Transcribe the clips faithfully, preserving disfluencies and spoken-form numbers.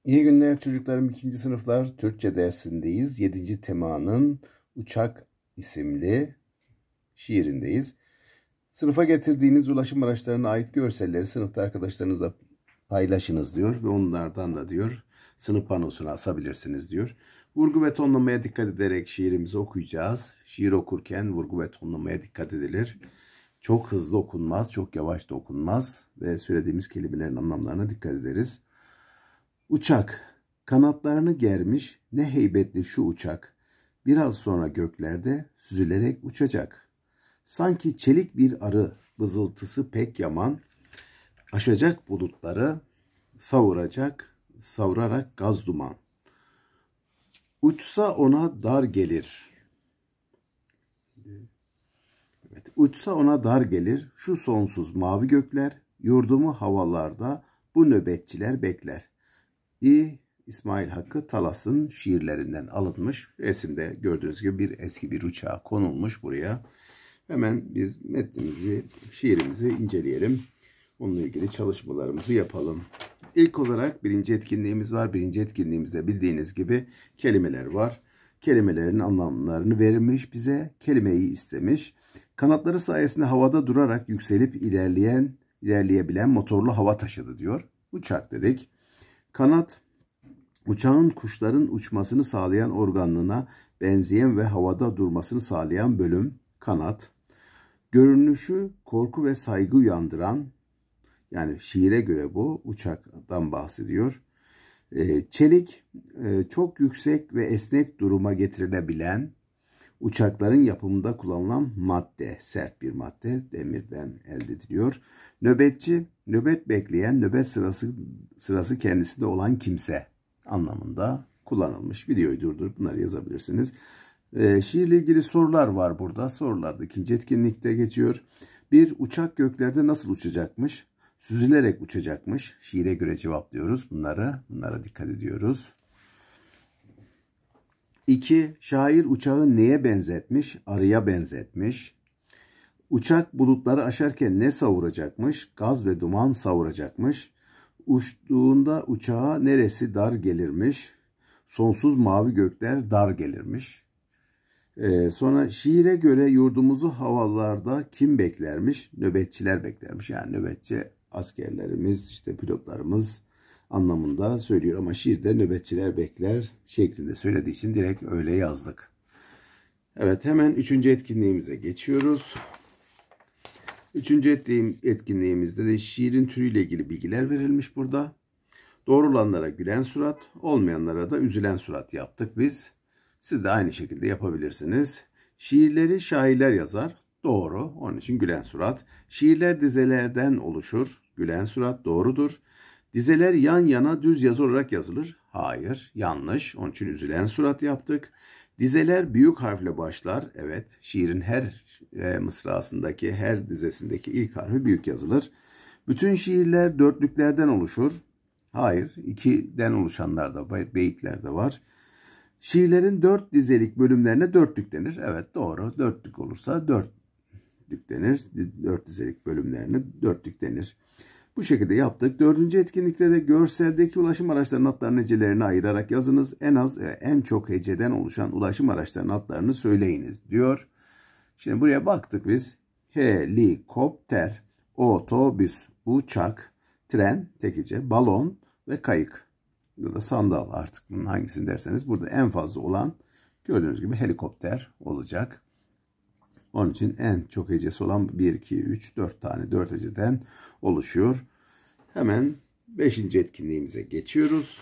İyi günler çocuklarım. ikinci sınıflar Türkçe dersindeyiz. yedinci temanın Uçak isimli şiirindeyiz. Sınıfa getirdiğiniz ulaşım araçlarına ait görselleri sınıfta arkadaşlarınızla paylaşınız diyor ve onlardan da diyor sınıf panosuna asabilirsiniz diyor. Vurgu ve tonlamaya dikkat ederek şiirimizi okuyacağız. Şiir okurken vurgu ve tonlamaya dikkat edilir. Çok hızlı okunmaz, çok yavaş da okunmaz ve söylediğimiz kelimelerin anlamlarına dikkat ederiz. Uçak, kanatlarını germiş, ne heybetli şu uçak, biraz sonra göklerde süzülerek uçacak. Sanki çelik bir arı, vızıltısı pek yaman, aşacak bulutları, savuracak, savurarak gaz duman. Uçsa ona dar gelir. Evet, uçsa ona dar gelir, şu sonsuz mavi gökler, yurdumu havalarda bu nöbetçiler bekler. İ. İsmail Hakkı Talas'ın şiirlerinden alınmış. Resimde gördüğünüz gibi bir eski bir uçağa konulmuş buraya. Hemen biz metnimizi, şiirimizi inceleyelim. Onunla ilgili çalışmalarımızı yapalım. İlk olarak birinci etkinliğimiz var. Birinci etkinliğimizde bildiğiniz gibi kelimeler var. Kelimelerin anlamlarını vermiş bize. Kelimeyi istemiş. Kanatları sayesinde havada durarak yükselip ilerleyen, ilerleyebilen motorlu hava taşıdı diyor. Uçak dedik. Kanat, uçağın kuşların uçmasını sağlayan organlığına benzeyen ve havada durmasını sağlayan bölüm, kanat. Görünüşü korku ve saygı uyandıran, yani şiire göre bu, uçaktan bahsediyor. Çelik, çok yüksek ve esnek duruma getirilebilen, uçakların yapımında kullanılan madde, sert bir madde, demirden elde ediliyor. Nöbetçi, nöbet bekleyen, nöbet sırası sırası kendisinde olan kimse anlamında kullanılmış. Videoyu durdurup bunları yazabilirsiniz. Ee, şiirle ilgili sorular var burada. Sorular da ikinci etkinlikte geçiyor. Bir, uçak göklerde nasıl uçacakmış? Süzülerek uçacakmış. Şiire göre cevaplıyoruz bunları. Bunlara dikkat ediyoruz. İki, şair uçağı neye benzetmiş? Arıya benzetmiş. Uçak bulutları aşarken ne savuracakmış? Gaz ve duman savuracakmış. Uçtuğunda uçağa neresi dar gelirmiş? Sonsuz mavi gökler dar gelirmiş. Ee, sonra şiire göre yurdumuzu havalarda kim beklermiş? Nöbetçiler beklermiş. Yani nöbetçi askerlerimiz, işte pilotlarımız anlamında söylüyor ama şiirde nöbetçiler bekler şeklinde söylediği için direkt öyle yazdık. Evet, hemen üçüncü etkinliğimize geçiyoruz. Üçüncü etkinliğimizde de şiirin türüyle ilgili bilgiler verilmiş burada. Doğru olanlara gülen surat, olmayanlara da üzülen surat yaptık biz. Siz de aynı şekilde yapabilirsiniz. Şiirleri şairler yazar. Doğru. Onun için gülen surat. Şiirler dizelerden oluşur. Gülen surat doğrudur. Dizeler yan yana düz yazı olarak yazılır. Hayır, yanlış. Onun için üzülen surat yaptık. Dizeler büyük harfle başlar. Evet, şiirin her e, mısrasındaki, her dizesindeki ilk harfi büyük yazılır. Bütün şiirler dörtlüklerden oluşur. Hayır, ikiden oluşanlar da var, beyitler de var. Şiirlerin dört dizelik bölümlerine dörtlük denir. Evet, doğru. Dörtlük olursa dörtlük denir. Dört dizelik bölümlerine dörtlük denir. Bu şekilde yaptık. Dördüncü etkinlikte de görseldeki ulaşım araçlarının adlarının hecelerini ayırarak yazınız. En az ve en çok heceden oluşan ulaşım araçlarının adlarını söyleyiniz diyor. Şimdi buraya baktık biz. Helikopter, otobüs, uçak, tren, tek hece, balon ve kayık. Burada sandal, artık bunun hangisini derseniz burada en fazla olan gördüğünüz gibi helikopter olacak. Onun için en çok hecesi olan bir, iki, üç, dört tane dört heceden oluşuyor. Hemen beşinci etkinliğimize geçiyoruz.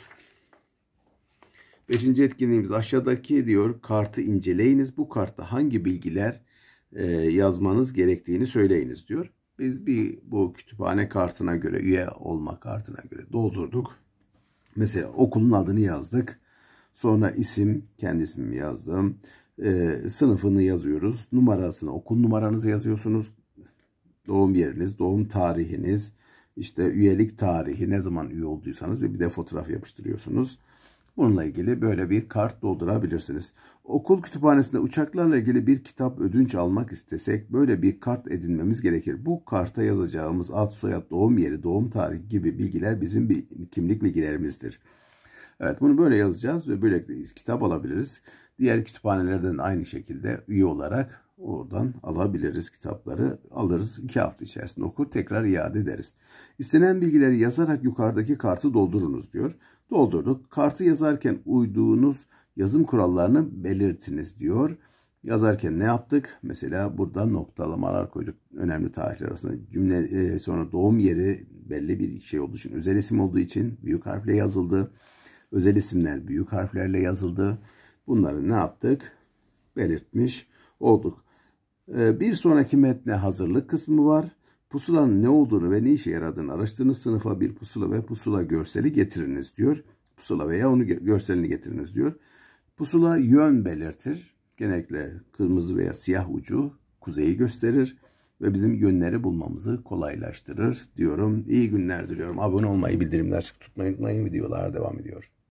beşinci etkinliğimiz aşağıdaki diyor, kartı inceleyiniz. Bu kartta hangi bilgiler e, yazmanız gerektiğini söyleyiniz diyor. Biz bir bu kütüphane kartına göre, üye olma kartına göre doldurduk. Mesela okulun adını yazdık. Sonra isim, kendi ismimi yazdım. E, sınıfını yazıyoruz. Numarasını, okul numaranızı yazıyorsunuz. Doğum yeriniz, doğum tarihiniz, işte üyelik tarihi, ne zaman üye olduysanız ve bir de fotoğraf yapıştırıyorsunuz. Bununla ilgili böyle bir kart doldurabilirsiniz. Okul kütüphanesinde uçaklarla ilgili bir kitap ödünç almak istesek böyle bir kart edinmemiz gerekir. Bu karta yazacağımız ad, soyad, doğum yeri, doğum tarihi gibi bilgiler bizim bir kimlik bilgilerimizdir. Evet, bunu böyle yazacağız ve böylelikle kitap alabiliriz. Diğer kütüphanelerden aynı şekilde üye olarak oradan alabiliriz kitapları. Alırız, iki hafta içerisinde okur, tekrar iade ederiz. İstenen bilgileri yazarak yukarıdaki kartı doldurunuz diyor. Doldurduk. Kartı yazarken uyduğunuz yazım kurallarını belirtiniz diyor. Yazarken ne yaptık? Mesela burada noktalamalar koyduk. Önemli tarihler arasında cümle e, sonra doğum yeri belli bir şey olduğu için, özel isim olduğu için büyük harfle yazıldı. Özel isimler büyük harflerle yazıldı. Bunları ne yaptık? Belirtmiş olduk. E, bir sonraki metne hazırlık kısmı var. Pusulanın ne olduğunu ve ne işe yaradığını araştırınız. Sınıfa bir pusula ve pusula görseli getiriniz diyor. Pusula veya onu görselini getiriniz diyor. Pusula yön belirtir. Genellikle kırmızı veya siyah ucu kuzeyi gösterir ve bizim yönleri bulmamızı kolaylaştırır diyorum. İyi günler diliyorum. Abone olmayı, bildirimleri açık tutmayı unutmayın. Videolar devam ediyor.